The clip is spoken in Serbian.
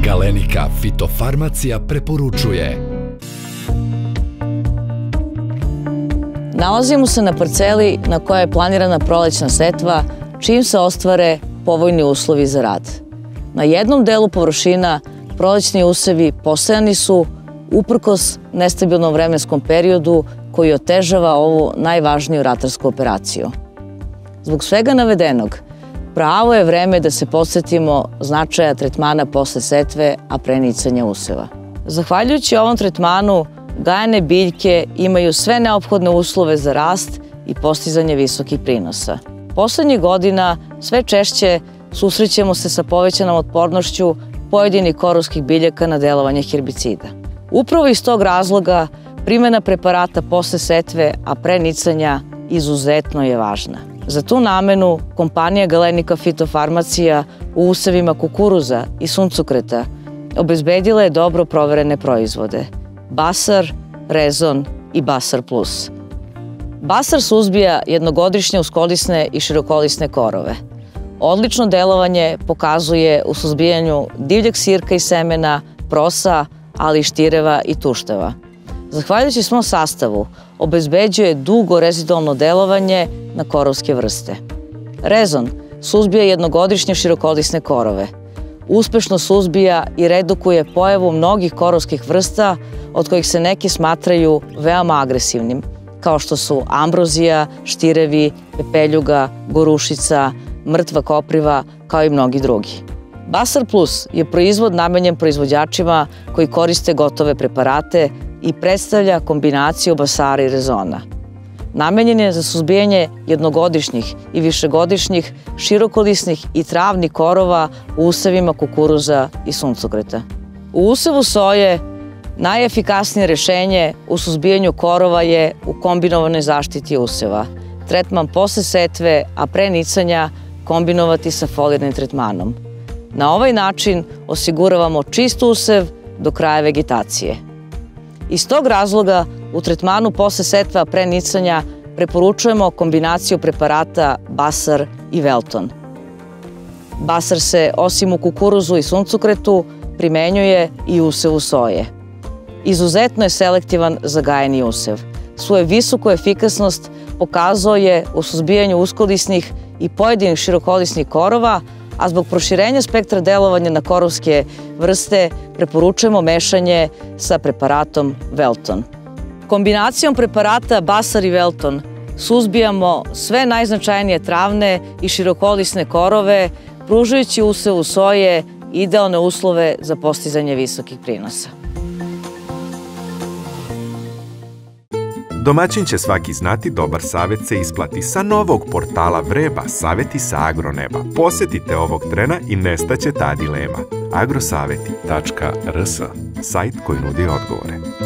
Galenika fitofarmacija preporučuje. Nalazimo se na parceli na kojoj je planirana prolećna setva, čim se ostvare povoljni uslovi za rad. Na jednom delu površina prolećni usevi posejani su uprkos nestabilnom vremenskom periodu koji otežava ovu najvažniju ratarsku operaciju. Zbog svega navedenog, pravo je vreme da se podsetimo značaja tretmana posle setve, a pre nicanja useva. Zahvaljujući ovom tretmanu, gajene biljke imaju sve neophodne uslove za rast i postizanje visokih prinosa. Poslednjih godina sve češće susrećemo se sa povećanom otpornošću pojedinih korovskih biljaka na delovanje herbicida. Upravo iz tog razloga primjena preparata posle setve, a pre nicanja izuzetno je važna. Za tu namenu kompanija Galenika fitofarmacija u usevima kukuruza i suncokreta obezbedila je dobro proverene proizvode Basar, Rezon i Basar Plus. Basar suzbija jednogodišnje uskolisne i širokolisne korove. Odlično delovanje pokazuje u suzbijanju divljeg sirka i semena, prosa, ali i štireva i tušteva. Zahvaljujući svom sastavu, obezbeđuje dugo rezidualno delovanje na korovske vrste. Rezon suzbija jednogodišnje širokolisne korove. Uspešno suzbija i redukuje pojavu mnogih korovskih vrsta, od kojih se neki smatraju veoma agresivnim, kao što su ambrozija, štirevi, pepeljuga, gorušica, mrtva kopriva, kao i mnogi drugi. Basar Plus je proizvod namenjen proizvođačima koji koriste gotove preparate i predstavlja kombinaciju basara i rezona. Namenjen je za suzbijanje jednogodišnjih i višegodišnjih širokolisnih i travnih korova u usevima kukuruza i suncokreta. U usevu soje najefikasnije rešenje u suzbijanju korova je u kombinovanoj zaštiti useva. Tretman posle setve, a pre nicanja kombinovati sa folirnim tretmanom. Na ovaj način osiguravamo čist usev do kraja vegetacije. Iz tog razloga u tretmanu posle setva, a pre nicanja preporučujemo kombinaciju preparata Basar i Velton. Basar se osim u kukuruzu i suncokretu primenjuje i u usevu soje. Izuzetno je selektivan za gajeni usev. Svoju visoku efikasnost pokazao je u suzbijanju uskolisnih i pojedinih širokolisnih korova, a zbog proširenja spektra delovanja na korovske vrste preporučujemo mešanje sa preparatom Velton. Kombinacijom preparata Basar i Velton suzbijamo sve najznačajnije travne i širokolisne korove, pružajući usevu soje idealne uslove za postizanje visokih prinosa. Domaćin će svaki znati, dobar savjet se isplati. Sa novog portala Vreba, savjeti sa agroneba. Posetite ovog trena i nestaće ta dilema. agrosaveti.rs, sajt koji nudi odgovore.